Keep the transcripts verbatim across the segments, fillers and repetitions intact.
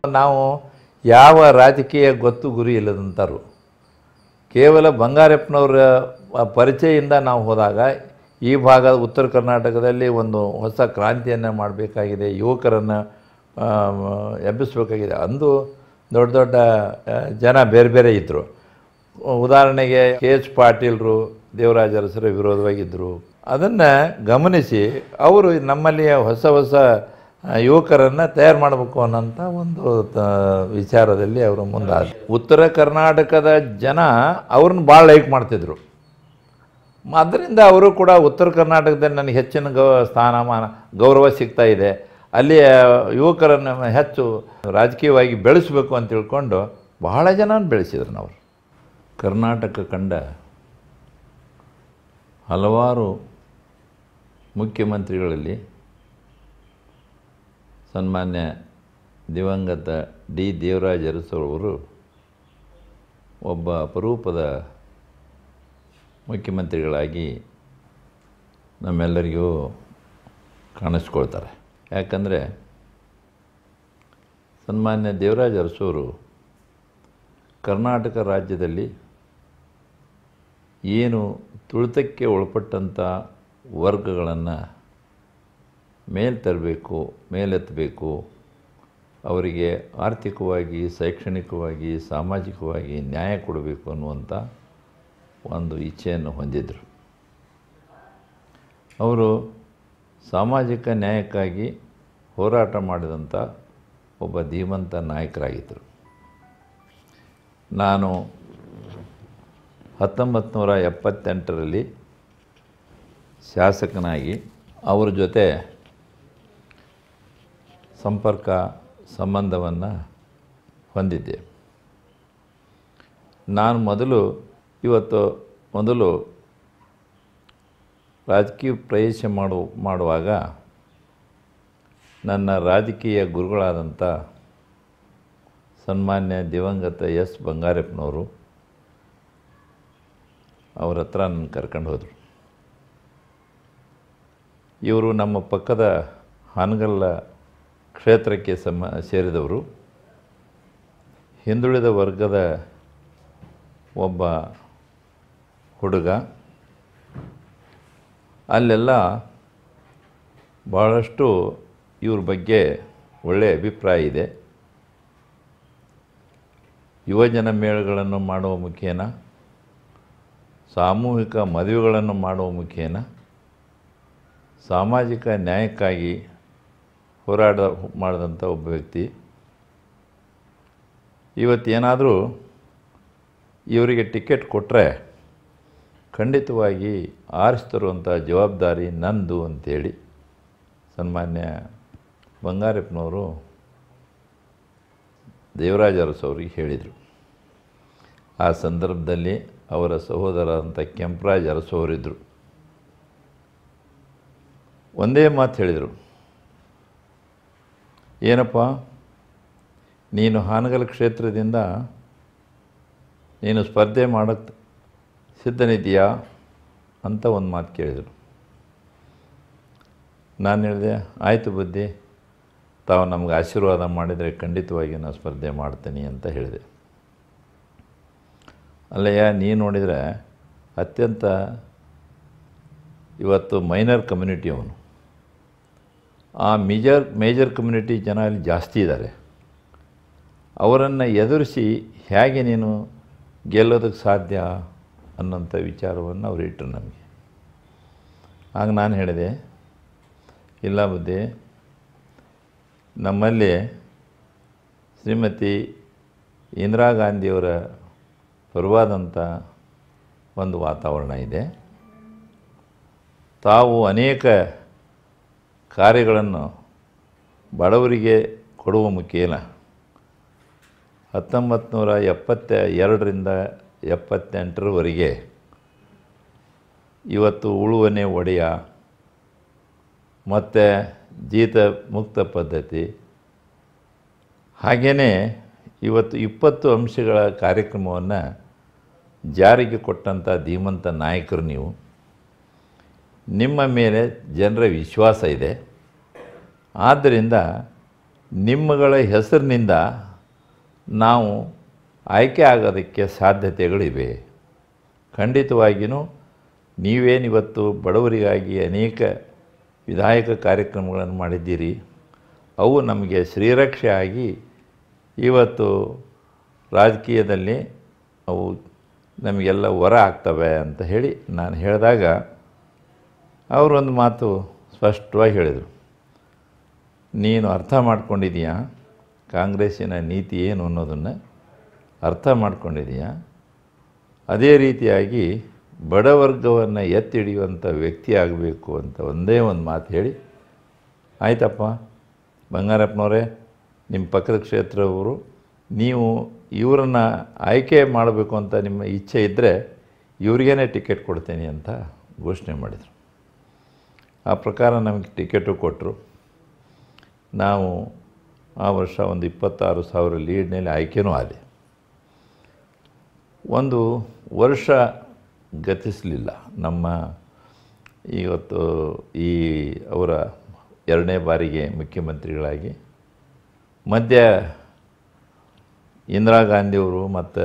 ನಾವು ಯಾವ ರಾಜಕೀಯ ಗೊತ್ತು ಗುರಿ ಇಲ್ಲದಂಥರು. ಕೇವಲ ಬಂಗಾರಪ್ಪನವರ ಪರಿಚಯದಿಂದ ನಾವು ಹೋದಾಗ ಈ ಭಾಗ ಉತ್ತರ ಕರ್ನಾಟಕದಲ್ಲಿ ಒಂದು ಹೊಸ ಕ್ರಾಂತಿಯನ್ನು ಮಾಡಬೇಕಾಗಿದೆ, ಯುವಕರನ್ನು ಎಬ್ಬಿಸಬೇಕಾಗಿದೆ. ಅಂದು ದೊಡ್ಡ ದೊಡ್ಡ ಜನ ಬೇರೆ ಬೇರೆ ಇದ್ದರು. ಉದಾಹರಣೆಗೆ ಕೆ ಎಚ್ ಪಾಟೀಲರು ದೇವರಾಜ ಅರಸರ ವಿರೋಧವಾಗಿದ್ದರು. ಅದನ್ನು ಗಮನಿಸಿ ಅವರು ನಮ್ಮಲ್ಲಿಯ ಹೊಸ ಹೊಸ ಯುವಕರನ್ನು ತಯಾರು ಮಾಡಬೇಕು ಅನ್ನೋಂಥ ಒಂದು ವಿಚಾರದಲ್ಲಿ ಅವರು ಮುಂದಾದ. ಉತ್ತರ ಕರ್ನಾಟಕದ ಜನ ಅವ್ರನ್ನ ಭಾಳ ಲೈಕ್ ಮಾಡ್ತಿದ್ರು. ಆದ್ದರಿಂದ ಅವರು ಕೂಡ ಉತ್ತರ ಕರ್ನಾಟಕದಲ್ಲಿ ನನಗೆ ಹೆಚ್ಚಿನ ಗೌ ಸ್ಥಾನಮಾನ ಗೌರವ ಸಿಗ್ತಾ ಇದೆ, ಅಲ್ಲಿಯ ಯುವಕರನ್ನು ಹೆಚ್ಚು ರಾಜಕೀಯವಾಗಿ ಬೆಳೆಸಬೇಕು ಅಂತ ತಿಳ್ಕೊಂಡು ಬಹಳ ಜನ ಬೆಳೆಸಿದ್ರು. ನಾವು ಕರ್ನಾಟಕ ಕಂಡ ಹಲವಾರು ಮುಖ್ಯಮಂತ್ರಿಗಳಲ್ಲಿ ಸನ್ಮಾನ್ಯ ದಿವಂಗತ ಡಿ ದೇವರಾಜ ಅರಸರವರು ಒಬ್ಬ ಅಪರೂಪದ ಮುಖ್ಯಮಂತ್ರಿಗಳಾಗಿ ನಮ್ಮೆಲ್ಲರಿಗೂ ಕಾಣಿಸ್ಕೊಳ್ತಾರೆ. ಯಾಕಂದರೆ ಸನ್ಮಾನ್ಯ ದೇವರಾಜ ಅರಸವರು ಕರ್ನಾಟಕ ರಾಜ್ಯದಲ್ಲಿ ಏನು ತುಳಿತಕ್ಕೆ ಒಳಪಟ್ಟಂಥ ವರ್ಗಗಳನ್ನು ಮೇಲೆ ತರಬೇಕು, ಮೇಲೆತ್ತಬೇಕು, ಅವರಿಗೆ ಆರ್ಥಿಕವಾಗಿ, ಶೈಕ್ಷಣಿಕವಾಗಿ, ಸಾಮಾಜಿಕವಾಗಿ ನ್ಯಾಯ ಕೊಡಬೇಕು ಅನ್ನುವಂಥ ಒಂದು ಇಚ್ಛೆಯನ್ನು ಹೊಂದಿದ್ದರು. ಅವರು ಸಾಮಾಜಿಕ ನ್ಯಾಯಕ್ಕಾಗಿ ಹೋರಾಟ ಮಾಡಿದಂಥ ಒಬ್ಬ ಧೀಮಂತ ನಾಯಕರಾಗಿದ್ದರು. ನಾನು ಹತ್ತೊಂಬತ್ತು ನೂರ ಎಪ್ಪತ್ತೆಂಟರಲ್ಲಿ ಶಾಸಕನಾಗಿ ಅವ್ರ ಜೊತೆ ಸಂಪರ್ಕ ಸಂಬಂಧವನ್ನು ಹೊಂದಿದ್ದೆ. ನಾನು ಮೊದಲು ಇವತ್ತು ಮೊದಲು ರಾಜಕೀಯ ಪ್ರವೇಶ ಮಾಡು ಮಾಡುವಾಗ ನನ್ನ ರಾಜಕೀಯ ಗುರುಗಳಾದಂಥ ಸನ್ಮಾನ್ಯ ದಿವಂಗತ ಎಸ್ ಬಂಗಾರಪ್ಪನವರು ಅವ್ರ ಹತ್ರ ನನ್ನ ಕರ್ಕೊಂಡು ಹೋದರು. ಇವರು ನಮ್ಮ ಪಕ್ಕದ ಹಾನಗಲ್ಲ ಕ್ಷೇತ್ರಕ್ಕೆ ಸಮ ಸೇರಿದವರು. ಹಿಂದುಳಿದ ವರ್ಗದ ಒಬ್ಬ ಹುಡುಗ. ಅಲ್ಲೆಲ್ಲ ಭಾಳಷ್ಟು ಇವ್ರ ಬಗ್ಗೆ ಒಳ್ಳೆಯ ಅಭಿಪ್ರಾಯ ಇದೆ. ಯುವಜನ ಮೇಳಗಳನ್ನು ಮಾಡುವ ಮುಖೇನ, ಸಾಮೂಹಿಕ ಮದುವೆಗಳನ್ನು ಮಾಡುವ ಮುಖೇನ ಸಾಮಾಜಿಕ ನ್ಯಾಯಕ್ಕಾಗಿ ಹೋರಾಟ ಮಾಡಿದಂಥ ಒಬ್ಬ ವ್ಯಕ್ತಿ. ಇವತ್ತೇನಾದರೂ ಇವರಿಗೆ ಟಿಕೆಟ್ ಕೊಟ್ಟರೆ ಖಂಡಿತವಾಗಿ ಆರಿಸ್ತರುವಂಥ ಜವಾಬ್ದಾರಿ ನಂದು ಅಂಥೇಳಿ ಸನ್ಮಾನ್ಯ ಬಂಗಾರಪ್ಪನವರು ದೇವರಾಜ ಅರಸವ್ರಿಗೆ ಹೇಳಿದರು. ಆ ಸಂದರ್ಭದಲ್ಲಿ ಅವರ ಸಹೋದರ ಅಂತ ಕೆಂಪರಾಜ ಅರಸವರಿದ್ದರು. ಒಂದೇ ಮಾತು ಹೇಳಿದರು, ಏನಪ್ಪ ನೀನು ಹಾನಗಲ್ ಕ್ಷೇತ್ರದಿಂದ ನೀನು ಸ್ಪರ್ಧೆ ಮಾಡೋಕ್ಕೆ ಸಿದ್ಧನಿದೆಯಾ ಅಂತ ಒಂದು ಮಾತು ಕೇಳಿದರು. ನಾನು ಹೇಳಿದೆ, ಆಯಿತು ಬುದ್ಧಿ, ತಾವು ನಮಗೆ ಆಶೀರ್ವಾದ ಮಾಡಿದರೆ ಖಂಡಿತವಾಗಿ ನಾನು ಸ್ಪರ್ಧೆ ಮಾಡ್ತೀನಿ ಅಂತ ಹೇಳಿದೆ. ಅಲ್ಲಯ್ಯ, ನೀನು ನೋಡಿದರೆ ಅತ್ಯಂತ ಇವತ್ತು ಮೈನರ್ ಕಮ್ಯುನಿಟಿ ಅವನು. ಆ ಮೇಜರ್ ಮೇಜರ್ ಕಮ್ಯುನಿಟಿ ಜನ ಅಲ್ಲಿ ಜಾಸ್ತಿ ಇದ್ದಾರೆ. ಅವರನ್ನು ಎದುರಿಸಿ ಹೇಗೆ ನೀನು ಗೆಲ್ಲೋದಕ್ಕೆ ಸಾಧ್ಯ ಅನ್ನೋಂಥ ವಿಚಾರವನ್ನು ಅವರು ಇಟ್ಟರು ನಮಗೆ. ಆಗ ನಾನು ಹೇಳಿದೆ, ಇಲ್ಲ ಬುದ್ಧಿ, ನಮ್ಮಲ್ಲಿ ಶ್ರೀಮತಿ ಇಂದಿರಾ ಗಾಂಧಿಯವರ ಪರವಾದಂಥ ಒಂದು ವಾತಾವರಣ ಇದೆ. ತಾವು ಅನೇಕ ಕಾರ್ಯಗಳನ್ನು ಬಡವರಿಗೆ ಕೊಡುವ ಮುಖೇನ ಹತ್ತೊಂಬತ್ತು ನೂರ ಎಪ್ಪತ್ತ ಎರಡರಿಂದ ಎಪ್ಪತ್ತೆಂಟರವರೆಗೆ ಇವತ್ತು ಉಳುವನೆ ಒಡೆಯ ಮತ್ತು ಜೀತ ಮುಕ್ತ ಪದ್ಧತಿ, ಹಾಗೆಯೇ ಇವತ್ತು ಇಪ್ಪತ್ತು ಅಂಶಗಳ ಕಾರ್ಯಕ್ರಮವನ್ನು ಜಾರಿಗೆ ಕೊಟ್ಟಂಥ ಧೀಮಂತ ನಾಯಕರು ನೀವು. ನಿಮ್ಮ ಮೇಲೆ ಜನರ ವಿಶ್ವಾಸ ಇದೆ. ಆದ್ದರಿಂದ ನಿಮ್ಮಗಳ ಹೆಸರಿನಿಂದ ನಾವು ಆಯ್ಕೆ ಆಗೋದಕ್ಕೆ ಸಾಧ್ಯತೆಗಳಿವೆ. ಖಂಡಿತವಾಗಿಯೂ ನೀವೇನಿವತ್ತು ಬಡವರಿಗಾಗಿ ಅನೇಕ ವಿಧಾಯಕ ಕಾರ್ಯಕ್ರಮಗಳನ್ನು ಮಾಡಿದ್ದೀರಿ. ಅವು ನಮಗೆ ಶ್ರೀರಕ್ಷೆ ಆಗಿ ಇವತ್ತು ರಾಜಕೀಯದಲ್ಲಿ ಅವು ನಮಗೆಲ್ಲ ವರ ಆಗ್ತವೆ ಅಂತ ಹೇಳಿ ನಾನು ಹೇಳಿದಾಗ ಅವರೊಂದು ಮಾತು ಸ್ಪಷ್ಟವಾಗಿ ಹೇಳಿದರು. ನೀನು ಅರ್ಥ ಮಾಡ್ಕೊಂಡಿದೀಯಾ ಕಾಂಗ್ರೆಸ್ಸಿನ ನೀತಿ ಏನು ಅನ್ನೋದನ್ನು ಅರ್ಥ ಮಾಡ್ಕೊಂಡಿದೀಯಾ? ಅದೇ ರೀತಿಯಾಗಿ ಬಡವರ್ಗವನ್ನು ಎತ್ತಿ ಹಿಡಿಯುವಂಥ ವ್ಯಕ್ತಿ ಆಗಬೇಕು ಅಂತ ಒಂದೇ ಒಂದು ಮಾತು ಹೇಳಿ, ಆಯ್ತಪ್ಪ ಬಂಗಾರಪ್ಪನವರೇ, ನಿಮ್ಮ ಪಕ್ಕದ ಕ್ಷೇತ್ರವರು, ನೀವು ಇವರನ್ನು ಆಯ್ಕೆ ಮಾಡಬೇಕು ಅಂತ ನಿಮ್ಮ ಇಚ್ಛೆ ಇದ್ದರೆ ಇವ್ರಿಗೇ ಟಿಕೆಟ್ ಕೊಡ್ತೀನಿ ಅಂತ ಘೋಷಣೆ ಮಾಡಿದರು. ಆ ಪ್ರಕಾರ ನಮಗೆ ಟಿಕೆಟು ಕೊಟ್ಟರು. ನಾವು ಆ ವರ್ಷ ಒಂದು ಇಪ್ಪತ್ತಾರು ಸಾವಿರ ಲೀಡ್ನಲ್ಲಿ ಆಯ್ಕೆನೂ ಆದೆ. ಒಂದು ವರ್ಷ ಗತಿಸಲಿಲ್ಲ ನಮ್ಮ ಇವತ್ತು ಈ ಅವರ ಎರಡನೇ ಬಾರಿಗೆ ಮುಖ್ಯಮಂತ್ರಿಗಳಾಗಿ. ಮಧ್ಯ ಇಂದಿರಾ ಗಾಂಧಿಯವರು ಮತ್ತು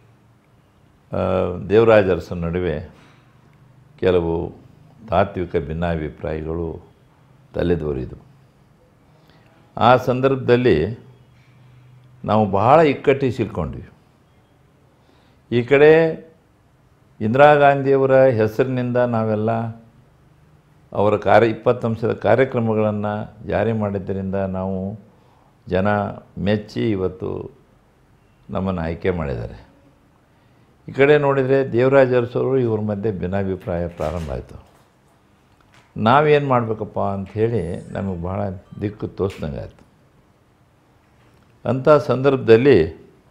ದೇವರಾಜ ಅರಸರ ನಡುವೆ ಕೆಲವು ತಾತ್ವಿಕ ಭಿನ್ನಾಭಿಪ್ರಾಯಗಳು ತಲೆದೋರಿದವು. ಆ ಸಂದರ್ಭದಲ್ಲಿ ನಾವು ಬಹಳ ಇಕ್ಕಟ್ಟಿಗೆ ಸಿಲ್ಕೊಂಡ್ವಿ. ಈ ಕಡೆ ಇಂದಿರಾ ಗಾಂಧಿಯವರ ಹೆಸರಿನಿಂದ ನಾವೆಲ್ಲ ಅವರ ಕಾರ್ಯ ಇಪ್ಪತ್ತಂಶದ ಕಾರ್ಯಕ್ರಮಗಳನ್ನು ಜಾರಿ ಮಾಡಿದ್ದರಿಂದ ನಾವು ಜನ ಮೆಚ್ಚಿ ಇವತ್ತು ನಮ್ಮನ್ನು ಆಯ್ಕೆ ಮಾಡಿದ್ದಾರೆ. ಈ ಕಡೆ ನೋಡಿದರೆ ದೇವರಾಜ ಅರಸರು ಇವ್ರ ಮಧ್ಯೆ ಭಿನ್ನಾಭಿಪ್ರಾಯ ಪ್ರಾರಂಭ ಆಯಿತು. ನಾವೇನು ಮಾಡಬೇಕಪ್ಪ ಅಂಥೇಳಿ ನಮಗೆ ಬಹಳ ದಿಕ್ಕು ತೋಚ್ದಂಗೆ ಆಯಿತು. ಅಂಥ ಸಂದರ್ಭದಲ್ಲಿ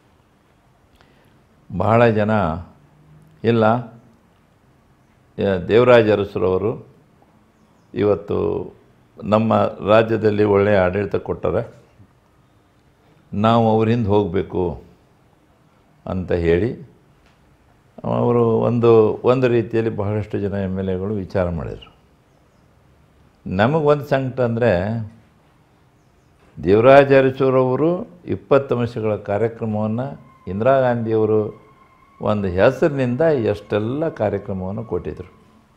ಬಹಳ ಜನ ಇಲ್ಲ, ದೇವರಾಜ ಅರಸರವರು ಇವತ್ತು ನಮ್ಮ ರಾಜ್ಯದಲ್ಲಿ ಒಳ್ಳೆಯ ಆಡಳಿತ ಕೊಟ್ಟರೆ ನಾವು ಅವರಿಂದ ಹೋಗಬೇಕು ಅಂತ ಹೇಳಿ ಅವರು ಒಂದು ಒಂದು ರೀತಿಯಲ್ಲಿ ಬಹಳಷ್ಟು ಜನ ಎಮ್ ಎಲ್ ಎಗಳು ವಿಚಾರ ಮಾಡಿದರು. ನಮಗೊಂದು ಸಂಕಟ ಅಂದರೆ ದೇವರಾಜ ಅರಸರವರು ಇಪ್ಪತ್ತು ಅಂಶಗಳ ಕಾರ್ಯಕ್ರಮವನ್ನು ಇಂದಿರಾ ಗಾಂಧಿಯವರು ಒಂದು ಹೆಸರಿನಿಂದ ಎಷ್ಟೆಲ್ಲ ಕಾರ್ಯಕ್ರಮವನ್ನು ಕೊಟ್ಟಿದ್ದರು.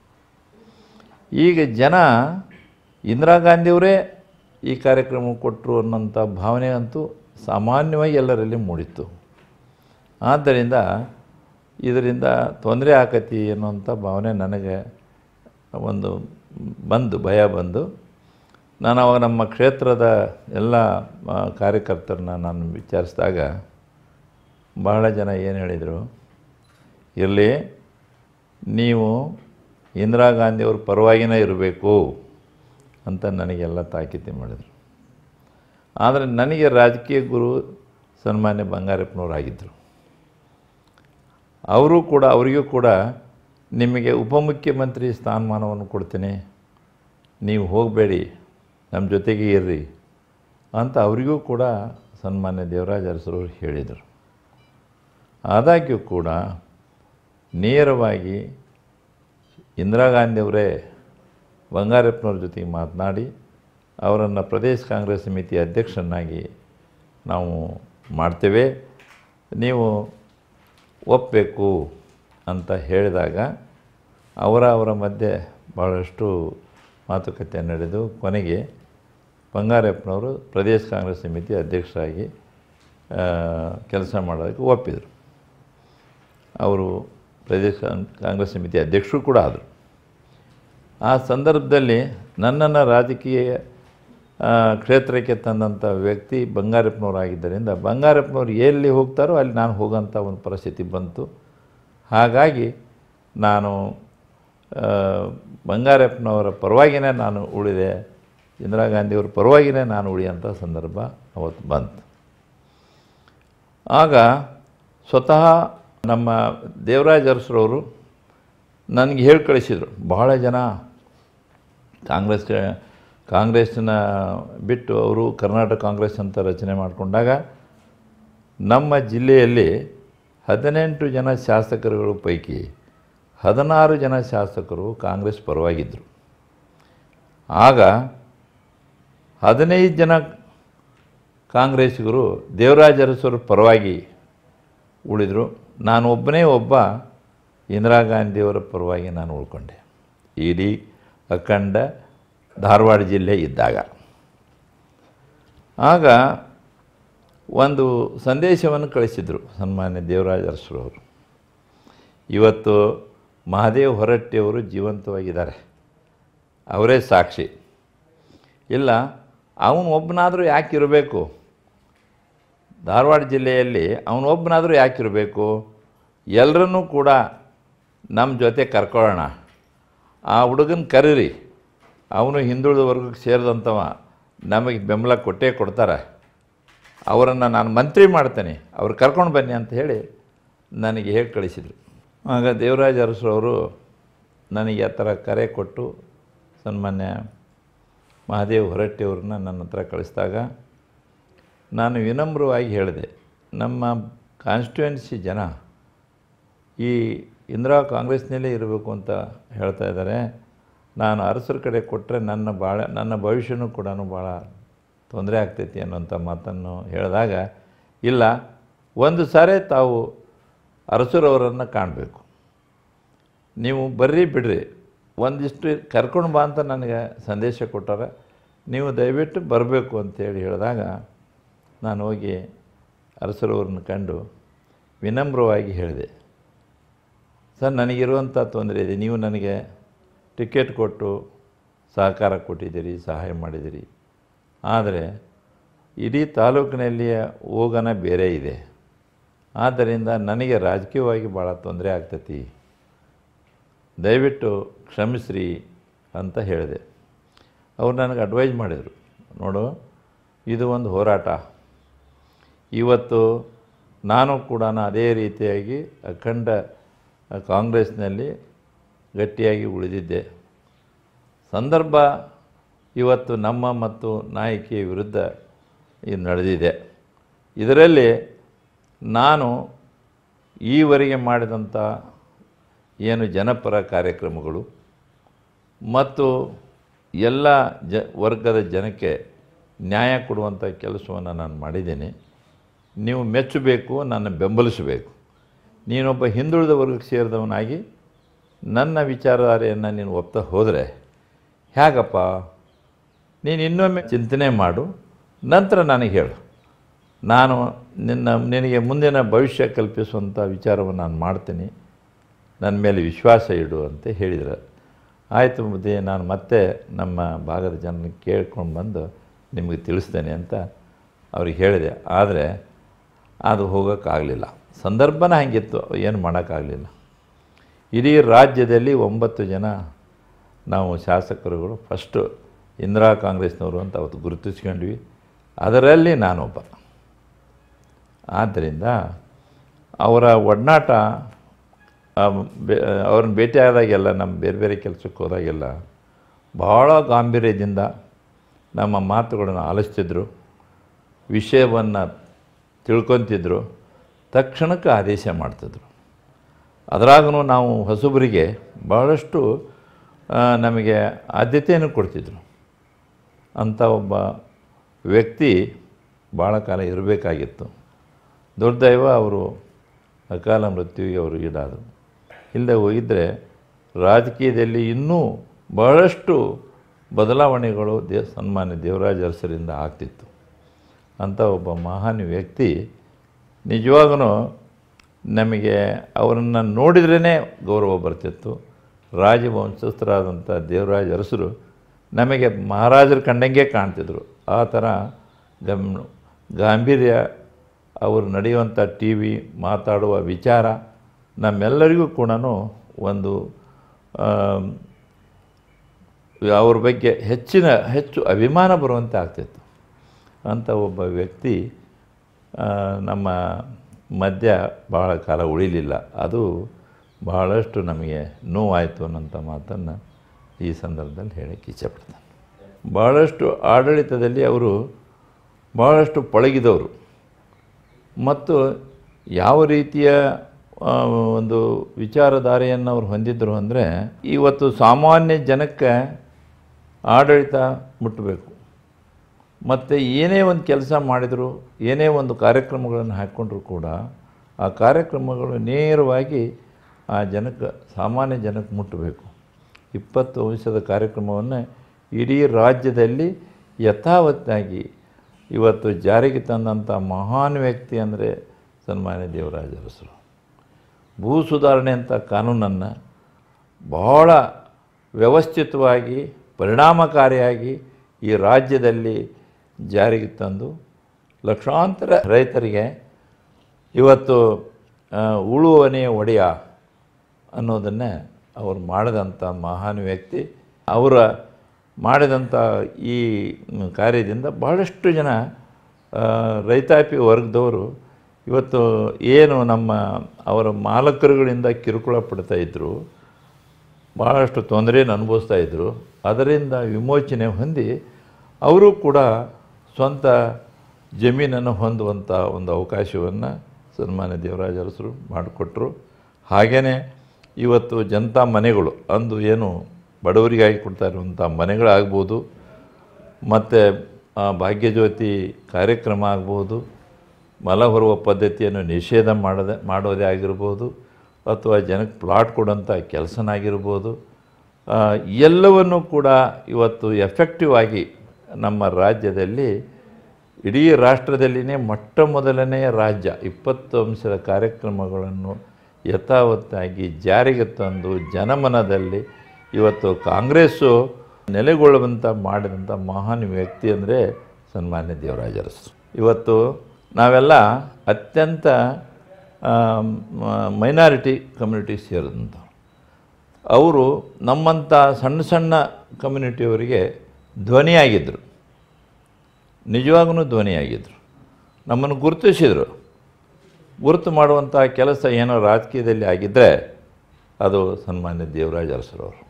ಈಗ ಜನ ಇಂದಿರಾ ಗಾಂಧಿಯವರೇ ಈ ಕಾರ್ಯಕ್ರಮ ಕೊಟ್ಟರು ಅನ್ನೋಂಥ ಭಾವನೆ ಅಂತೂ ಸಾಮಾನ್ಯವಾಗಿ ಎಲ್ಲರಲ್ಲಿ ಮೂಡಿತ್ತು. ಆದ್ದರಿಂದ ಇದರಿಂದ ತೊಂದರೆ ಆಕತಿ ಅನ್ನುವಂಥ ಭಾವನೆ ನನಗೆ ಒಂದು ಬಂದು ಭಯ ಬಂದು ನಾನು ಅವಾಗ ನಮ್ಮ ಕ್ಷೇತ್ರದ ಎಲ್ಲ ಕಾರ್ಯಕರ್ತರನ್ನ ನಾನು ವಿಚಾರಿಸಿದಾಗ ಬಹಳ ಜನ ಏನು ಹೇಳಿದರು, ಇರಲಿ ನೀವು ಇಂದಿರಾ ಗಾಂಧಿಯವ್ರ ಪರವಾಗಿನೇ ಇರಬೇಕು ಅಂತ ನನಗೆಲ್ಲ ತಾಕೀತು ಮಾಡಿದರು. ಆದರೆ ನನಗೆ ರಾಜಕೀಯ ಗುರು ಸನ್ಮಾನ್ಯ ಬಂಗಾರಪ್ಪನವರಾಗಿದ್ದರು. ಅವರು ಕೂಡ ಅವರಿಗೂ ಕೂಡ ನಿಮಗೆ ಉಪಮುಖ್ಯಮಂತ್ರಿ ಸ್ಥಾನಮಾನವನ್ನು ಕೊಡ್ತೀನಿ, ನೀವು ಹೋಗಬೇಡಿ, ನಮ್ಮ ಜೊತೆಗೆ ಇರ್ರಿ ಅಂತ ಅವರಿಗೂ ಕೂಡ ಸನ್ಮಾನ್ಯ ದೇವರಾಜ ಅರಸರು ಹೇಳಿದರು. ಆದಾಗ್ಯೂ ಕೂಡ ನೇರವಾಗಿ ಇಂದಿರಾ ಗಾಂಧಿಯವರೇ ಬಂಗಾರಪ್ಪನವ್ರ ಜೊತೆಗೆ ಮಾತನಾಡಿ ಅವರನ್ನು ಪ್ರದೇಶ ಕಾಂಗ್ರೆಸ್ ಸಮಿತಿ ಅಧ್ಯಕ್ಷರನ್ನಾಗಿ ನಾವು ಮಾಡ್ತೇವೆ, ನೀವು ಒಪ್ಪಬೇಕು ಅಂತ ಹೇಳಿದಾಗ ಅವರ ಅವರ ಮಧ್ಯೆ ಭಾಳಷ್ಟು ಮಾತುಕತೆ ನಡೆದು ಕೊನೆಗೆ ಬಂಗಾರಪ್ಪನವರು ಪ್ರದೇಶ ಕಾಂಗ್ರೆಸ್ ಸಮಿತಿ ಅಧ್ಯಕ್ಷರಾಗಿ ಕೆಲಸ ಮಾಡೋದಕ್ಕೆ ಒಪ್ಪಿದರು. ಅವರು ಪ್ರದೇಶ ಕಾಂಗ್ರೆಸ್ ಸಮಿತಿ ಅಧ್ಯಕ್ಷರು ಕೂಡ ಆದರು. ಆ ಸಂದರ್ಭದಲ್ಲಿ ನನ್ನನ್ನು ರಾಜಕೀಯ ಕ್ಷೇತ್ರಕ್ಕೆ ತಂದಂಥ ವ್ಯಕ್ತಿ ಬಂಗಾರಪ್ಪನವರಾಗಿದ್ದರಿಂದ ಬಂಗಾರಪ್ಪನವ್ರು ಎಲ್ಲಿ ಹೋಗ್ತಾರೋ ಅಲ್ಲಿ ನಾನು ಹೋಗೋಂಥ ಒಂದು ಪರಿಸ್ಥಿತಿ ಬಂತು. ಹಾಗಾಗಿ ನಾನು ಬಂಗಾರಪ್ಪನವರ ಪರವಾಗಿಯೇ ನಾನು ಉಳಿದೆ, ಇಂದಿರಾ ಗಾಂಧಿಯವ್ರ ಪರವಾಗಿಯೇ ನಾನು ಉಳಿಯೋಂಥ ಸಂದರ್ಭ ಅವತ್ತು ಬಂತು. ಆಗ ಸ್ವತಃ ನಮ್ಮ ದೇವರಾಜ ಅರಸರವರು ನನಗೆ ಹೇಳಿ ಕಳಿಸಿದರು. ಬಹಳ ಜನ ಕಾಂಗ್ರೆಸ್ ಕಾಂಗ್ರೆಸ್ನ ಬಿಟ್ಟು ಅವರು ಕರ್ನಾಟಕ ಕಾಂಗ್ರೆಸ್ ಅಂತ ರಚನೆ ಮಾಡಿಕೊಂಡಾಗ ನಮ್ಮ ಜಿಲ್ಲೆಯಲ್ಲಿ ಹದಿನೆಂಟು ಜನ ಶಾಸಕರುಗಳ ಪೈಕಿ ಹದಿನಾರು ಜನ ಶಾಸಕರು ಕಾಂಗ್ರೆಸ್ ಪರವಾಗಿದ್ದರು. ಆಗ ಹದಿನೈದು ಜನ ಕಾಂಗ್ರೆಸ್ಸಿಗರು ದೇವರಾಜ ಅರಸರ ಪರವಾಗಿ ಉಳಿದರು. ನಾನು ಒಬ್ಬನೇ ಒಬ್ಬ ಇಂದಿರಾ ಗಾಂಧಿಯವರ ಪರವಾಗಿ ನಾನು ಉಳ್ಕೊಂಡೆ ಇಡೀ ಅಖಂಡ ಧಾರವಾಡ ಜಿಲ್ಲೆ ಇದ್ದಾಗ. ಆಗ ಒಂದು ಸಂದೇಶವನ್ನು ಕಳಿಸಿದರು ಸನ್ಮಾನ್ಯ ದೇವರಾಜ ಅರಸರವರು. ಇವತ್ತು ಮಹಾದೇವ್ ಹೊರಟ್ಟಿಯವರು ಜೀವಂತವಾಗಿದ್ದಾರೆ, ಅವರೇ ಸಾಕ್ಷಿ. ಇಲ್ಲ ಅವನು ಒಬ್ಬನಾದರೂ ಯಾಕಿರಬೇಕು, ಧಾರವಾಡ ಜಿಲ್ಲೆಯಲ್ಲಿ ಅವನೊಬ್ಬನಾದರೂ ಯಾಕಿರಬೇಕು, ಎಲ್ಲರನ್ನೂ ಕೂಡ ನಮ್ಮ ಜೊತೆ ಕರ್ಕೊಳ್ಳೋಣ, ಆ ಹುಡುಗನ ಕರೀರಿ, ಅವನು ಹಿಂದುಳಿದ ವರ್ಗಕ್ಕೆ ಸೇರಿದಂಥವ, ನಮಗೆ ಬೆಂಬಲ ಕೊಟ್ಟೇ ಕೊಡ್ತಾರೆ, ಅವರನ್ನು ನಾನು ಮಂತ್ರಿ ಮಾಡ್ತೇನೆ, ಅವ್ರು ಕರ್ಕೊಂಡು ಬನ್ನಿ ಅಂತ ಹೇಳಿ ನನಗೆ ಹೇಳಿ ಕಳಿಸಿದರು. ಆಗ ದೇವರಾಜ ಅರಸರವರು ನನಗೆ ಆ ಥರ ಕರೆ ಕೊಟ್ಟು ಸನ್ಮಾನ್ಯ ಮಹಾದೇವ್ ಹೊರಟ್ಟಿಯವ್ರನ್ನ ನನ್ನ ಹತ್ರ ಕಳಿಸಿದಾಗ ನಾನು ವಿನಮ್ರವಾಗಿ ಹೇಳಿದೆ, ನಮ್ಮ ಕಾನ್ಸ್ಟಿಟ್ಯೂನ್ಸಿ ಜನ ಈ ಇಂದಿರಾ ಕಾಂಗ್ರೆಸ್ನಲ್ಲೇ ಇರಬೇಕು ಅಂತ ಹೇಳ್ತಾ ಇದ್ದಾರೆ, ನಾನು ಅರಸರ ಕಡೆ ಕೊಟ್ಟರೆ ನನ್ನ ಭಾಳ ನನ್ನ ಭವಿಷ್ಯನೂ ಕೂಡ ಭಾಳ ತೊಂದರೆ ಆಗ್ತೈತಿ ಅನ್ನೋಂಥ ಮಾತನ್ನು ಹೇಳಿದಾಗ, ಇಲ್ಲ ಒಂದು ಸಾರಿ ತಾವು ಅರಸರವರನ್ನು ಕಾಣಬೇಕು, ನೀವು ಬರ್ರಿ ಬಿಡ್ರಿ, ಒಂದಿಷ್ಟು ಕರ್ಕೊಂಡು ಬಾ ಅಂತ ನನಗೆ ಸಂದೇಶ ಕೊಟ್ಟಾರೆ, ನೀವು ದಯವಿಟ್ಟು ಬರಬೇಕು ಅಂತೇಳಿ ಹೇಳಿದಾಗ ನಾನು ಹೋಗಿ ಅರಸರವ್ರನ್ನ ಕಂಡು ವಿನಮ್ರವಾಗಿ ಹೇಳಿದೆ, ಸರ್ ನನಗಿರುವಂಥ ತೊಂದರೆ ಇದೆ, ನೀವು ನನಗೆ ಟಿಕೆಟ್ ಕೊಟ್ಟು ಸಹಕಾರ ಕೊಟ್ಟಿದ್ದೀರಿ, ಸಹಾಯ ಮಾಡಿದ್ದೀರಿ, ಆದರೆ ಇಡೀ ತಾಲೂಕಿನಲ್ಲಿಯ ಹೋಗನ ಬೇರೆ ಇದೆ, ಆದ್ದರಿಂದ ನನಗೆ ರಾಜಕೀಯವಾಗಿ ಭಾಳ ತೊಂದರೆ ಆಗ್ತೈತಿ, ದಯವಿಟ್ಟು ಕ್ಷಮಿಸ್ರಿ ಅಂತ ಹೇಳಿದೆ. ಅವ್ರು ನನಗೆ ಅಡ್ವೈಸ್ ಮಾಡಿದರು, ನೋಡು ಇದು ಒಂದು ಹೋರಾಟ, ಇವತ್ತು ನಾನು ಕೂಡ ಅದೇ ರೀತಿಯಾಗಿ ಅಖಂಡ ಕಾಂಗ್ರೆಸ್ನಲ್ಲಿ ಗಟ್ಟಿಯಾಗಿ ಉಳಿದಿದ್ದೆ, ಸಂದರ್ಭ ಇವತ್ತು ನಮ್ಮ ಮತ್ತು ನಾಯಕಿಯ ವಿರುದ್ಧ ಇದು ನಡೆದಿದೆ, ಇದರಲ್ಲಿ ನಾನು ಈವರೆಗೆ ಮಾಡಿದಂಥ ಏನು ಜನಪರ ಕಾರ್ಯಕ್ರಮಗಳು ಮತ್ತು ಎಲ್ಲ ಜ ವರ್ಗದ ಜನಕ್ಕೆ ನ್ಯಾಯ ಕೊಡುವಂಥ ಕೆಲಸವನ್ನು ನಾನು ಮಾಡಿದ್ದೇನೆ, ನೀವು ಮೆಚ್ಚಬೇಕು, ನನ್ನ ಬೆಂಬಲಿಸಬೇಕು, ನೀನೊಬ್ಬ ಹಿಂದುಳಿದ ವರ್ಗಕ್ಕೆ ಸೇರಿದವನಾಗಿ ನನ್ನ ವಿಚಾರಧಾರೆಯನ್ನು ನೀನು ಒಪ್ತಾ ಹೋದರೆ ಹೇಗಪ್ಪ, ನೀನು ಇನ್ನೊಮ್ಮೆ ಚಿಂತನೆ ಮಾಡು, ನಂತರ ನನಗೆ ಹೇಳು, ನಾನು ನಿನ್ನ ನಿನಗೆ ಮುಂದಿನ ಭವಿಷ್ಯ ಕಲ್ಪಿಸುವಂಥ ವಿಚಾರವನ್ನು ನಾನು ಮಾಡ್ತೀನಿ, ನನ್ನ ಮೇಲೆ ವಿಶ್ವಾಸ ಇಡು ಅಂತ ಹೇಳಿದರು. ಆಯಿತು ಬುದ್ಧಿ, ನಾನು ಮತ್ತೆ ನಮ್ಮ ಭಾಗದ ಜನರಿಗೆ ಕೇಳ್ಕೊಂಡು ಬಂದು ನಿಮಗೆ ತಿಳಿಸ್ತೇನೆ ಅಂತ ಅವ್ರಿಗೆ ಹೇಳಿದೆ. ಆದರೆ ಅದು ಹೋಗೋಕ್ಕಾಗಲಿಲ್ಲ, ಸಂದರ್ಭನ ಹಾಗಿತ್ತು, ಏನು ಮಾಡೋಕ್ಕಾಗಲಿಲ್ಲ. ಇಡೀ ರಾಜ್ಯದಲ್ಲಿ ಒಂಬತ್ತು ಜನ ನಾವು ಶಾಸಕರುಗಳು ಫಸ್ಟು ಇಂದಿರಾ ಕಾಂಗ್ರೆಸ್ನವರು ಅಂತ ಅವತ್ತು ಗುರುತಿಸ್ಕೊಂಡ್ವಿ, ಅದರಲ್ಲಿ ನಾನೊಬ್ಬ. ಆದ್ದರಿಂದ ಅವರ ಒಡನಾಟ, ಅವ್ರನ್ನ ಭೇಟಿಯಾದಾಗೆಲ್ಲ, ನಮ್ಮ ಬೇರೆ ಬೇರೆ ಕೆಲಸಕ್ಕೆ ಹೋದಾಗೆಲ್ಲ ಭಾಳ ಗಾಂಭೀರ್ಯದಿಂದ ನಮ್ಮ ಮಾತುಗಳನ್ನು ಆಲಿಸ್ತಿದ್ರು, ವಿಷಯವನ್ನು ತಿಳ್ಕೊತಿದ್ರು, ತಕ್ಷಣಕ್ಕೆ ಆದೇಶ ಮಾಡ್ತಿದ್ರು. ಅದರಾಗೂ ನಾವು ಹೊಸಬರಿಗೆ ಭಾಳಷ್ಟು ನಮಗೆ ಆದ್ಯತೆಯನ್ನು ಕೊಡ್ತಿದ್ರು. ಅಂಥ ಒಬ್ಬ ವ್ಯಕ್ತಿ ಭಾಳ ಕಾಲ ಇರಬೇಕಾಗಿತ್ತು. ದೊಡ್ಡದೈವ ಅವರು ಅಕಾಲ ಮೃತ್ಯುವಿಗೆ ಅವರು ಈಡಾದರು. ಇಲ್ಲದೆ ಹೋಗಿದ್ದರೆ ರಾಜಕೀಯದಲ್ಲಿ ಇನ್ನೂ ಬಹಳಷ್ಟು ಬದಲಾವಣೆಗಳು ದೇ ಸನ್ಮಾನ್ಯ ದೇವರಾಜ ಅರಸರಿಂದ ಆಗ್ತಿತ್ತು. ಅಂಥ ಒಬ್ಬ ಮಹಾನ್ ವ್ಯಕ್ತಿ, ನಿಜವಾಗೂ ನಮಗೆ ಅವರನ್ನು ನೋಡಿದ್ರೇ ಗೌರವ ಬರ್ತಿತ್ತು. ರಾಜವಂಶಸ್ಥರಾದಂಥ ದೇವರಾಜ ಅರಸರು ನಮಗೆ ಮಹಾರಾಜರು ಕಂಡಂಗೆ ಕಾಣ್ತಿದ್ರು. ಆ ಥರ ಗಮ್ ಗಾಂಭೀರ್ಯ, ಅವರು ನಡೆಯುವಂಥ ಟಿ ವಿ, ಮಾತಾಡುವ ವಿಚಾರ ನಮ್ಮೆಲ್ಲರಿಗೂ ಕೂಡ ಒಂದು ಅವ್ರ ಬಗ್ಗೆ ಹೆಚ್ಚಿನ ಹೆಚ್ಚು ಅಭಿಮಾನ ಬರುವಂತೆ ಆಗ್ತಿತ್ತು. ಅಂಥ ಒಬ್ಬ ವ್ಯಕ್ತಿ ನಮ್ಮ ಮಧ್ಯ ಭಾಳ ಕಾಲ ಉಳಿಲಿಲ್ಲ. ಅದು ಬಹಳಷ್ಟು ನಮಗೆ ನೋವಾಯಿತು ಅನ್ನೋಂಥ ಮಾತನ್ನು ಈ ಸಂದರ್ಭದಲ್ಲಿ ಹೇಳಕ್ಕೆ ಇಚ್ಛೆಪಡ್ತಾನೆ. ಭಾಳಷ್ಟು ಆಡಳಿತದಲ್ಲಿ ಅವರು ಭಾಳಷ್ಟು ಪಳಗಿದವರು ಮತ್ತು ಯಾವ ರೀತಿಯ ಒಂದು ವಿಚಾರಧಾರೆಯನ್ನು ಅವರು ಹೊಂದಿದ್ದರು ಅಂದರೆ, ಇವತ್ತು ಸಾಮಾನ್ಯ ಜನಕ್ಕೆ ಆಡಳಿತ ಮುಟ್ಟಬೇಕು, ಮತ್ತು ಏನೇ ಒಂದು ಕೆಲಸ ಮಾಡಿದರೂ ಏನೇ ಒಂದು ಕಾರ್ಯಕ್ರಮಗಳನ್ನು ಹಾಕ್ಕೊಂಡ್ರೂ ಕೂಡ ಆ ಕಾರ್ಯಕ್ರಮಗಳು ನೇರವಾಗಿ ಆ ಜನಕ್ಕೆ ಸಾಮಾನ್ಯ ಜನಕ್ಕೆ ಮುಟ್ಟಬೇಕು. ಇಪ್ಪತ್ತು ವರ್ಷದ ಕಾರ್ಯಕ್ರಮವನ್ನು ಇಡೀ ರಾಜ್ಯದಲ್ಲಿ ಯಥಾವತ್ತಾಗಿ ಇವತ್ತು ಜಾರಿಗೆ ತಂದಂಥ ಮಹಾನ್ ವ್ಯಕ್ತಿ ಅಂದರೆ ಸನ್ಮಾನ್ಯ ದೇವರಾಜ ಅರಸರು. ಭೂ ಸುಧಾರಣೆ ಅಂತ ಕಾನೂನನ್ನು ಬಹಳ ವ್ಯವಸ್ಥಿತವಾಗಿ ಪರಿಣಾಮಕಾರಿಯಾಗಿ ಈ ರಾಜ್ಯದಲ್ಲಿ ಜಾರಿಗೆ ತಂದು ಲಕ್ಷಾಂತರ ರೈತರಿಗೆ ಇವತ್ತು ಉಳುವನೇ ಒಡೆಯ ಅನ್ನೋದನ್ನೇ ಅವರು ಮಾಡಿದಂಥ ಮಹಾನ್ ವ್ಯಕ್ತಿ. ಅವರ ಮಾಡಿದಂಥ ಈ ಕಾರ್ಯದಿಂದ ಭಾಳಷ್ಟು ಜನ ರೈತಾಪಿ ವರ್ಗದವರು ಇವತ್ತು ಏನು ನಮ್ಮ ಅವರ ಮಾಲಕರುಗಳಿಂದ ಕಿರುಕುಳ ಪಡ್ತಾಯಿದ್ರು, ಭಾಳಷ್ಟು ತೊಂದರೆಯನ್ನು ಅನುಭವಿಸ್ತಾಯಿದ್ರು. ಅದರಿಂದ ವಿಮೋಚನೆ ಹೊಂದಿ ಅವರು ಕೂಡ ಸ್ವಂತ ಜಮೀನನ್ನು ಹೊಂದುವಂಥ ಒಂದು ಅವಕಾಶವನ್ನು ಸನ್ಮಾನ್ಯ ದೇವರಾಜ ಅರಸರು ಮಾಡಿಕೊಟ್ರು. ಹಾಗೆಯೇ ಇವತ್ತು ಜನತಾ ಮನೆಗಳು ಅಂದು ಏನು ಬಡವರಿಗಾಗಿ ಕೊಡ್ತಾ ಇರುವಂಥ ಮನೆಗಳಾಗ್ಬೋದು, ಮತ್ತು ಭಾಗ್ಯಜ್ಯೋತಿ ಕಾರ್ಯಕ್ರಮ ಆಗ್ಬೋದು, ಮಲ ಹೊರುವ ಪದ್ಧತಿಯನ್ನು ನಿಷೇಧ ಮಾಡದೆ ಮಾಡೋದೇ ಆಗಿರ್ಬೋದು, ಅಥವಾ ಜನಕ್ಕೆ ಪ್ಲಾಟ್ ಕೊಡೋಂಥ ಕೆಲಸನಾಗಿರ್ಬೋದು, ಎಲ್ಲವನ್ನೂ ಕೂಡ ಇವತ್ತು ಎಫೆಕ್ಟಿವ್ ಆಗಿ ನಮ್ಮ ರಾಜ್ಯದಲ್ಲಿ ಇಡೀ ರಾಷ್ಟ್ರದಲ್ಲಿನೇ ಮೊಟ್ಟ ಮೊದಲನೆಯ ರಾಜ್ಯ ಇಪ್ಪತ್ತು ಅಂಶದ ಕಾರ್ಯಕ್ರಮಗಳನ್ನು ಯಥಾವತ್ತಾಗಿ ಜಾರಿಗೆ ತಂದು ಜನಮನದಲ್ಲಿ ಇವತ್ತು ಕಾಂಗ್ರೆಸ್ಸು ನೆಲೆಗೊಳ್ಳುವಂಥ ಮಾಡಿದಂಥ ಮಹಾನ್ ವ್ಯಕ್ತಿ ಅಂದರೆ ಸನ್ಮಾನ್ಯ ದೇವರಾಜ ಅರಸರು. ಇವತ್ತು ನಾವೆಲ್ಲ ಅತ್ಯಂತ ಮೈನಾರಿಟಿ ಕಮ್ಯುನಿಟಿ ಸೇರಿದಂಥ ಅವರು ನಮ್ಮಂಥ ಸಣ್ಣ ಸಣ್ಣ ಕಮ್ಯುನಿಟಿಯವರಿಗೆ ಧ್ವನಿಯಾಗಿದ್ದರು, ನಿಜವಾಗೂ ಧ್ವನಿಯಾಗಿದ್ದರು. ನಮ್ಮನ್ನು ಗುರುತಿಸಿದರು. ಗುರುತು ಮಾಡುವಂಥ ಕೆಲಸ ಏನೋ ರಾಜಕೀಯದಲ್ಲಿ ಆಗಿದ್ದರೆ ಅದು ಸನ್ಮಾನ್ಯ ದೇವರಾಜ ಅರಸರವರು.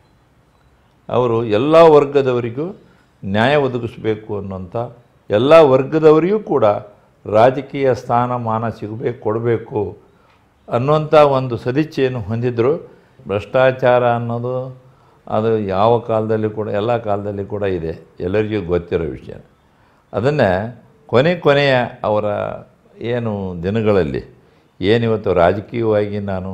ಅವರು ಎಲ್ಲ ವರ್ಗದವರಿಗೂ ನ್ಯಾಯ ಒದಗಿಸಬೇಕು ಅನ್ನೋಂಥ, ಎಲ್ಲ ವರ್ಗದವರಿಗೂ ಕೂಡ ರಾಜಕೀಯ ಸ್ಥಾನಮಾನ ಸಿಗಬೇಕು ಕೊಡಬೇಕು ಅನ್ನುವಂಥ ಒಂದು ಸದಿಚ್ಛೆಯನ್ನು ಹೊಂದಿದ್ದರು. ಭ್ರಷ್ಟಾಚಾರ ಅನ್ನೋದು ಅದು ಯಾವ ಕಾಲದಲ್ಲಿ ಕೂಡ ಎಲ್ಲ ಕಾಲದಲ್ಲಿ ಕೂಡ ಇದೆ, ಎಲ್ಲರಿಗೂ ಗೊತ್ತಿರೋ ವಿಷಯ. ಅದನ್ನು ಕೊನೆ ಕೊನೆಯ ಅವರ ಏನು ದಿನಗಳಲ್ಲಿ ಏನಿವತ್ತು ರಾಜಕೀಯವಾಗಿ ನಾನು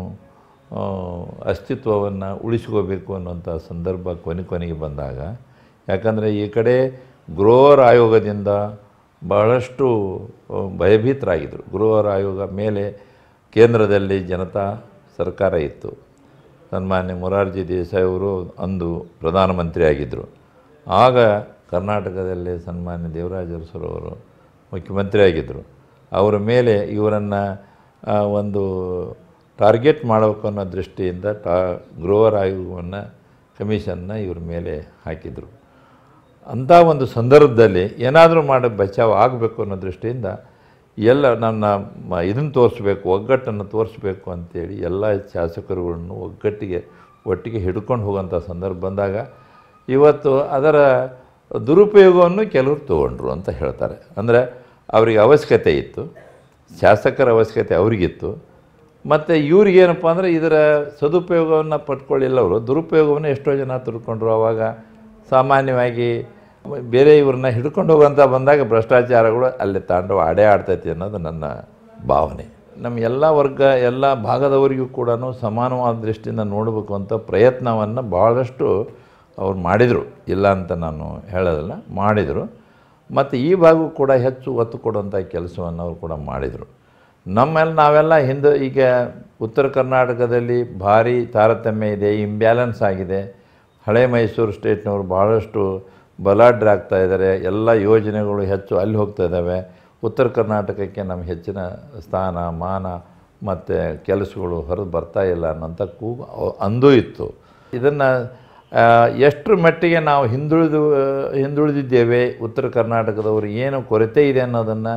ಅಸ್ತಿತ್ವವನ್ನು ಉಳಿಸ್ಕೋಬೇಕು ಅನ್ನೋಂಥ ಸಂದರ್ಭ ಕೊನೆ ಕೊನೆಗೆ ಬಂದಾಗ, ಯಾಕಂದರೆ ಈ ಕಡೆ ಗೃಹರ ಆಯೋಗದಿಂದ ಬಹಳಷ್ಟು ಭಯಭೀತರಾಗಿದ್ದರು. ಗೃಹರ ಆಯೋಗ ಮೇಲೆ ಕೇಂದ್ರದಲ್ಲಿ ಜನತಾ ಸರ್ಕಾರ ಇತ್ತು. ಸನ್ಮಾನ್ಯ ಮೊರಾರ್ಜಿ ದೇಸಾಯಿ ಅವರು ಅಂದು ಪ್ರಧಾನಮಂತ್ರಿ ಆಗಿದ್ದರು. ಆಗ ಕರ್ನಾಟಕದಲ್ಲಿ ಸನ್ಮಾನ್ಯ ದೇವರಾಜ ಅರಸರವರು ಮುಖ್ಯಮಂತ್ರಿ ಆಗಿದ್ದರು. ಅವರ ಮೇಲೆ ಇವರನ್ನು ಒಂದು ಟಾರ್ಗೆಟ್ ಮಾಡಬೇಕು ಅನ್ನೋ ದೃಷ್ಟಿಯಿಂದ ಟಾ ಗೃಹರ ಆಯೋಗವನ್ನು ಕಮಿಷನ್ನ ಇವ್ರ ಮೇಲೆ ಹಾಕಿದರು. ಅಂಥ ಒಂದು ಸಂದರ್ಭದಲ್ಲಿ ಏನಾದರೂ ಮಾಡಿ ಬಚಾವ್ ಆಗಬೇಕು ಅನ್ನೋ ದೃಷ್ಟಿಯಿಂದ ಎಲ್ಲ ನನ್ನ ಇದನ್ನು ತೋರಿಸ್ಬೇಕು, ಒಗ್ಗಟ್ಟನ್ನು ತೋರಿಸ್ಬೇಕು ಅಂಥೇಳಿ ಎಲ್ಲ ಶಾಸಕರುಗಳನ್ನು ಒಗ್ಗಟ್ಟಿಗೆ ಒಟ್ಟಿಗೆ ಹಿಡ್ಕೊಂಡು ಹೋಗೋಂಥ ಸಂದರ್ಭ ಬಂದಾಗ ಇವತ್ತು ಅದರ ದುರುಪಯೋಗವನ್ನು ಕೆಲವರು ತೊಗೊಂಡ್ರು ಅಂತ ಹೇಳ್ತಾರೆ. ಅಂದರೆ ಅವರಿಗೆ ಅವಶ್ಯಕತೆ ಇತ್ತು, ಶಾಸಕರ ಅವಶ್ಯಕತೆ ಅವರಿಗಿತ್ತು, ಮತ್ತು ಇವ್ರಿಗೇನಪ್ಪ ಅಂದರೆ ಇದರ ಸದುಪಯೋಗವನ್ನು ಪಡ್ಕೊಳ್ಳಿಲ್ಲ. ಅವರು ದುರುಪಯೋಗವನ್ನು ಎಷ್ಟೋ ಜನ ತಿಳ್ಕೊಂಡ್ರು. ಆವಾಗ ಸಾಮಾನ್ಯವಾಗಿ ಬೇರೆ ಇವ್ರನ್ನ ಹಿಡ್ಕೊಂಡು ಹೋಗೋಂಥ ಬಂದಾಗ ಭ್ರಷ್ಟಾಚಾರಗಳು ಅಲ್ಲಿ ತಾಂಡವ ಆಡೇ ಆಡ್ತೈತಿ ಅನ್ನೋದು ನನ್ನ ಭಾವನೆ. ನಮ್ಮ ಎಲ್ಲ ವರ್ಗ ಎಲ್ಲ ಭಾಗದವರಿಗೂ ಕೂಡ ಸಮಾನವಾದ ದೃಷ್ಟಿಯಿಂದ ನೋಡಬೇಕು ಅಂತ ಪ್ರಯತ್ನವನ್ನು ಭಾಳಷ್ಟು ಅವ್ರು ಮಾಡಿದರು, ಇಲ್ಲ ಅಂತ ನಾನು ಹೇಳೋದಿಲ್ಲ, ಮಾಡಿದರು. ಮತ್ತು ಈ ಭಾಗಕ್ಕೂ ಕೂಡ ಹೆಚ್ಚು ಒತ್ತು ಕೊಡುವಂಥ ಕೆಲಸವನ್ನು ಅವರು ಕೂಡ ಮಾಡಿದರು. ನಮ್ಮೆಲ್ಲ ನಾವೆಲ್ಲ ಹಿಂದೆ ಈಗ ಉತ್ತರ ಕರ್ನಾಟಕದಲ್ಲಿ ಭಾರಿ ತಾರತಮ್ಯ ಇದೆ, ಇಂಬ್ಯಾಲೆನ್ಸ್ ಆಗಿದೆ. ಹಳೆ ಮೈಸೂರು ಸ್ಟೇಟ್ನವರು ಭಾಳಷ್ಟು ಬಲಾಢ್ಯರಾಗ್ತಾ ಇದ್ದಾರೆ, ಎಲ್ಲ ಯೋಜನೆಗಳು ಹೆಚ್ಚು ಅಲ್ಲಿ ಹೋಗ್ತಾ ಇದ್ದಾವೆ. ಉತ್ತರ ಕರ್ನಾಟಕಕ್ಕೆ ನಮ್ಮ ಹೆಚ್ಚಿನ ಸ್ಥಾನ ಮಾನ ಮತ್ತು ಕೆಲಸಗಳು ಹೊರದು ಬರ್ತಾ ಇಲ್ಲ ಅನ್ನೋಂಥ ಕೂಗು ಅಂದೂ ಇತ್ತು. ಇದನ್ನು ಎಷ್ಟರ ಮಟ್ಟಿಗೆ ನಾವು ಹಿಂದುಳಿದು ಹಿಂದುಳಿದಿದ್ದೇವೆ, ಉತ್ತರ ಕರ್ನಾಟಕದವರು ಏನು ಕೊರತೆ ಇದೆ ಅನ್ನೋದನ್ನು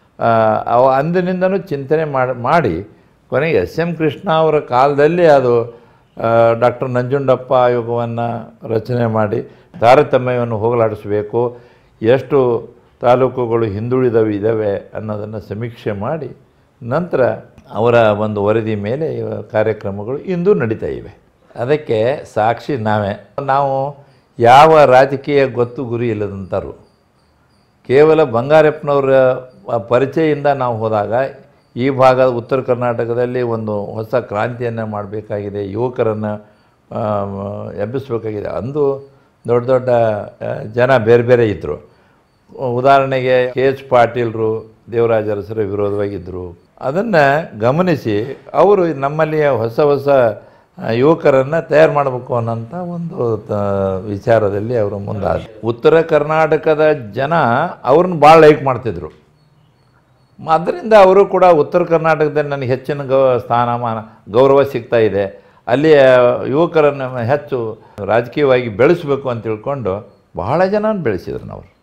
ಅವ ಅಂದಿನಿಂದನೂ ಚಿಂತನೆ ಮಾಡಿ ಮಾಡಿ ಕೊನೆಗೆ ಎಸ್ ಎಂ ಕೃಷ್ಣ ಅವರ ಕಾಲದಲ್ಲಿ ಅದು ಡಾಕ್ಟರ್ ನಂಜುಂಡಪ್ಪ ಆಯೋಗವನ್ನು ರಚನೆ ಮಾಡಿ ತಾರತಮ್ಯವನ್ನು ಹೋಗಲಾಡಿಸಬೇಕು, ಎಷ್ಟು ತಾಲೂಕುಗಳು ಹಿಂದುಳಿದವು ಇದ್ದಾವೆ ಅನ್ನೋದನ್ನು ಸಮೀಕ್ಷೆ ಮಾಡಿ ನಂತರ ಅವರ ಒಂದು ವರದಿ ಮೇಲೆ ಕಾರ್ಯಕ್ರಮಗಳು ಇಂದು ನಡೀತಾ ಇವೆ. ಅದಕ್ಕೆ ಸಾಕ್ಷಿ ನಾವೇ. ನಾವು ಯಾವ ರಾಜಕೀಯ ಗೊತ್ತು ಗುರಿ ಇಲ್ಲದಂಥರು, ಕೇವಲ ಬಂಗಾರಪ್ಪನವರ ಪರಿಚಯದಿಂದ ನಾವು ಹೋದಾಗ ಈ ಭಾಗದ ಉತ್ತರ ಕರ್ನಾಟಕದಲ್ಲಿ ಒಂದು ಹೊಸ ಕ್ರಾಂತಿಯನ್ನು ಮಾಡಬೇಕಾಗಿದೆ, ಯುವಕರನ್ನು ಎಬ್ಬಿಸಬೇಕಾಗಿದೆ. ಅಂದು ದೊಡ್ಡ ದೊಡ್ಡ ಜನ ಬೇರೆ ಬೇರೆ ಇದ್ದರು. ಉದಾಹರಣೆಗೆ ಕೆ ಎಚ್ ಪಾಟೀಲರು ದೇವರಾಜ ಅರಸರ ವಿರೋಧವಾಗಿದ್ದರು. ಅದನ್ನು ಗಮನಿಸಿ ಅವರು ನಮ್ಮಲ್ಲಿಯ ಹೊಸ ಹೊಸ ಯುವಕರನ್ನು ತಯಾರು ಮಾಡಬೇಕು ಅನ್ನೋಂಥ ಒಂದು ವಿಚಾರದಲ್ಲಿ ಅವರು ಮುಂದಾದ. ಉತ್ತರ ಕರ್ನಾಟಕದ ಜನ ಅವ್ರನ್ನ ಭಾಳ ಲೈಕ್ ಮಾಡ್ತಿದ್ರು. ಆದ್ದರಿಂದ ಅವರು ಕೂಡ ಉತ್ತರ ಕರ್ನಾಟಕದಲ್ಲಿ ನನಗೆ ಹೆಚ್ಚಿನ ಗೌ ಸ್ಥಾನಮಾನ ಗೌರವ ಸಿಗ್ತಾ ಇದೆ, ಅಲ್ಲಿಯ ಯುವಕರನ್ನು ಹೆಚ್ಚು ರಾಜಕೀಯವಾಗಿ ಬೆಳೆಸಬೇಕು ಅಂತ ತಿಳ್ಕೊಂಡು ಬಹಳ ಜನ ಬೆಳೆಸಿದ್ರು ನಾವು.